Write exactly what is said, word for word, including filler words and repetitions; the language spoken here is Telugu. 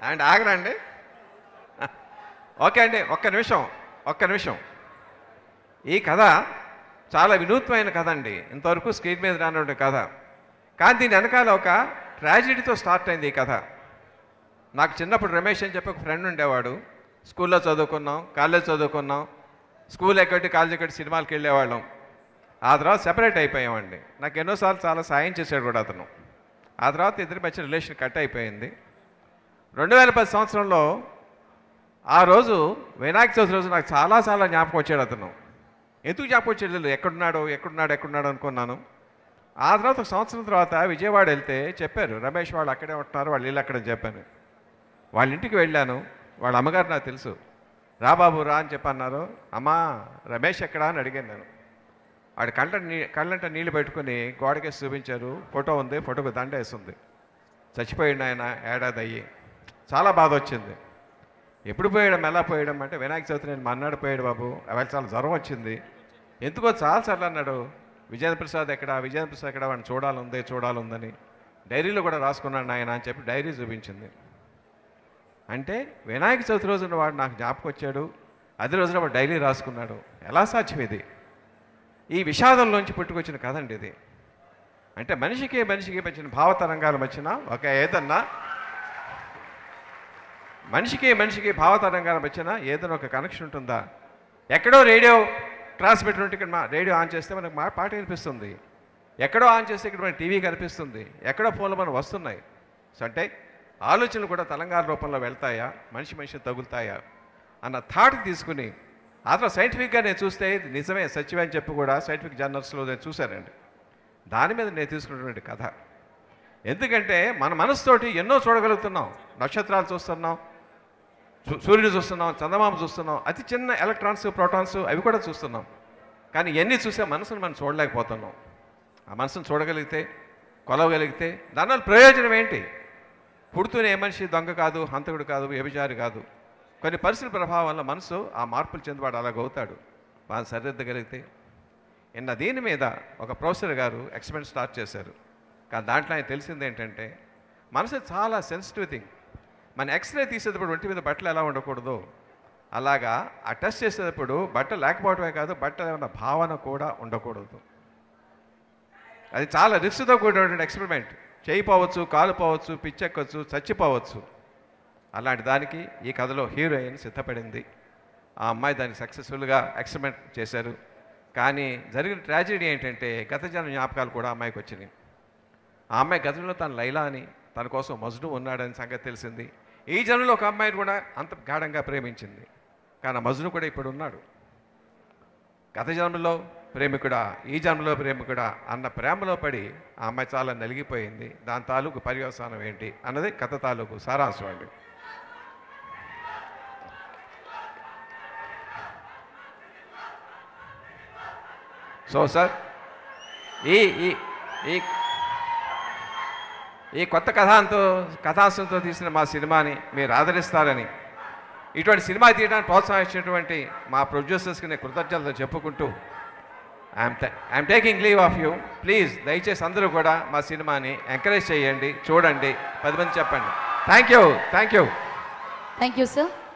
అండ్ ఆగరండి. ఓకే అండి, ఒక్క నిమిషం ఒక్క నిమిషం ఈ కథ చాలా వినూత్నమైన కథ అండి. ఇంతవరకు స్క్రీన్ మీద రానటువంటి కథ. కానీ దీని వెనకాల ఒక ట్రాజెడీతో స్టార్ట్ అయింది ఈ కథ. నాకు చిన్నప్పుడు రమేష్ అని చెప్పి ఒక ఫ్రెండ్ ఉండేవాడు. స్కూల్లో చదువుకున్నాం, కాలేజ్ చదువుకున్నాం, స్కూల్ ఎక్కటి కాలేజ్ ఎక్కటి సినిమాలకు వెళ్ళేవాళ్ళం. ఆ తర్వాత సెపరేట్ అయిపోయామండి. నాకు ఎన్నోసార్లు చాలా సాయం చేశాడు కూడా అతను. ఆ తర్వాత ఇద్దరి మధ్య రిలేషన్ కట్ అయిపోయింది. రెండు వేల పది సంవత్సరంలో ఆ రోజు వినాయక చవితి రోజు నాకు చాలా చాలా జ్ఞాపకం వచ్చాడు అతను. ఎందుకు జ్ఞాపకం వచ్చాడు, ఎక్కడున్నాడు ఎక్కడున్నాడు ఎక్కడున్నాడు అనుకున్నాను. ఆ తర్వాత ఒక సంవత్సరం తర్వాత విజయవాడ వెళ్తే చెప్పారు, రమేష్ వాళ్ళు అక్కడే ఉంటున్నారు, వాళ్ళు ఇల్లు అక్కడని చెప్పాను. వాళ్ళ ఇంటికి వెళ్ళాను. వాళ్ళ అమ్మగారు నాకు తెలుసు. రా బాబు రా అని చెప్పన్నారు. అమ్మా రమేష్ ఎక్కడా అని అడిగాను నేను. వాడి కంట నీ కళ్ళంట నీళ్ళు పెట్టుకుని గోడకేసి చూపించారు. ఫోటో ఉంది, ఫోటోకు దండ వేస్తుంది. చచ్చిపోయాడు ఆయన ఏడాది అయ్యి. చాలా బాధ వచ్చింది. ఎప్పుడు పోయడం ఎలా పోయడం అంటే వినాయక చవితి నేను మన్నాడు పోయాడు బాబు, అవి చాలా జ్వరం వచ్చింది. ఎందుకో చాలాసార్లు అన్నాడు, విజయేంద్ర ప్రసాద్ ఎక్కడ విజయేంద్ర ప్రసాద్ ఎక్కడ వాడిని చూడాలందే చూడాలందని డైరీలో కూడా రాసుకున్నాడు ఆయన అని చెప్పి డైరీ చూపించింది. అంటే వినాయక చవితి రోజున వాడు నాకు జ్ఞాపకం వచ్చాడు, అదే రోజున వాడు డైరీ రాసుకున్నాడు. ఎలా సాధ్యం ఇది? ఈ విషాదంలోంచి పుట్టుకొచ్చిన కథ అండి ఇది. అంటే మనిషికి మనిషికి మధ్యన భావతరంగాలు మధ్యన ఒక ఏదన్నా మనిషికి మనిషికి భావతరంగాల మధ్యన ఏదైనా ఒక కనెక్షన్ ఉంటుందా? ఎక్కడో రేడియో ట్రాన్స్మిటర్ ఉంటే ఇక్కడ మా రేడియో ఆన్ చేస్తే మనకు మా పాట కనిపిస్తుంది, ఎక్కడో ఆన్ చేస్తే ఇక్కడ మనకి టీవీ కనిపిస్తుంది, ఎక్కడో ఫోన్లో మనం వస్తున్నాయి. సో అంటే ఆలోచనలు కూడా తెలంగాణ రూపంలో వెళ్తాయా, మనిషి మనిషి తగులుతాయా అన్న థాట్ తీసుకుని ఆ తర్వాత సైంటిఫిక్గా నేను చూస్తే ఇది నిజమే సత్యమే అని చెప్పి కూడా సైంటిఫిక్ జర్నల్స్లో నేను చూశానండి. దాని మీద నేను తీసుకున్నటువంటి కథ. ఎందుకంటే మన మనసుతోటి ఎన్నో చూడగలుగుతున్నాం. నక్షత్రాలు చూస్తున్నాం, సూర్యుడు చూస్తున్నాం, చందమామ చూస్తున్నాం, అతి చిన్న ఎలక్ట్రాన్స్ ప్రోటాన్స్ అవి కూడా చూస్తున్నాం. కానీ ఎన్ని చూసే మనసును మనం చూడలేకపోతున్నాం. ఆ మనసును చూడగలిగితే, కొలవగలిగితే దానివల్ల ప్రయోజనం ఏంటి? పుడుతూనే ఏ మనిషి దొంగ కాదు, హంతకుడు కాదు, వ్యభిచారి కాదు. కొన్ని పరిస్థితుల ప్రభావం వల్ల మనసు ఆ మార్పులు చెందువాడు అలాగవుతాడు. వాళ్ళు సరిదిద్దగలిగితే. నిన్న దీని మీద ఒక ప్రొఫెసర్ గారు ఎక్స్పెరిమెంట్ స్టార్ట్ చేశారు. కానీ దాంట్లో ఆయన తెలిసింది ఏంటంటే మనసు చాలా సెన్సిటివ్ థింగ్. మన ఎక్స్రే తీసేటప్పుడు ఒంటి మీద బట్టలు ఎలా ఉండకూడదు, అలాగా ఆ టెస్ట్ చేసేటప్పుడు బట్ట లేకపోవడమే కాదు, బట్టలు ఏమన్నా భావన కూడా ఉండకూడదు. అది చాలా రిస్క్తో కూడినటువంటి ఎక్స్పెరిమెంట్. చేయిపోవచ్చు, కాలుపోవచ్చు, పిచ్చెక్కవచ్చు, చచ్చిపోవచ్చు. అలాంటి దానికి ఈ కథలో హీరోయిన్ సిద్ధపడింది. ఆ అమ్మాయి దానికి సక్సెస్ఫుల్గా ఎక్స్పెరిమెంట్ చేశారు. కానీ జరిగిన ట్రాజెడీ ఏంటంటే గత జన్మ జ్ఞాపకాలు కూడా అమ్మాయికి వచ్చినాయి. ఆ అమ్మాయి గతంలో తను లైలా అని, తన కోసం మజ్ను ఉన్నాడని సంగతి తెలిసింది. ఈ జన్మలో ఒక అమ్మాయిని కూడా అంత గాఢంగా ప్రేమించింది. కానీ ఆ మజ్ను కూడా ఇప్పుడు ఉన్నాడు. గత జన్మలో ప్రేమికుడా, ఈ జన్మలో ప్రేమికుడా అన్న ప్రేమలో పడి ఆ అమ్మాయి చాలా నలిగిపోయింది. దాని తాలూకు పర్యవసానం ఏంటి అన్నది కథ తాలూకు సారాంశం అండి. సో సార్ ఈ ఈ ఈ కొత్త కథాంతో కథాంశంతో తీసిన మా సినిమాని మీరు ఆదరిస్తారని, ఇటువంటి సినిమా తీయడానికి ప్రోత్సహించినటువంటి మా ప్రొడ్యూసర్స్కి నేను కృతజ్ఞతలు చెప్పుకుంటూ I'm I'm taking leave of you. Please దయచేసి అందరూ కూడా మా సినిమాని ఎంకరేజ్ చేయండి, చూడండి, పది మంది చెప్పండి. Thank you thank you thank you sir.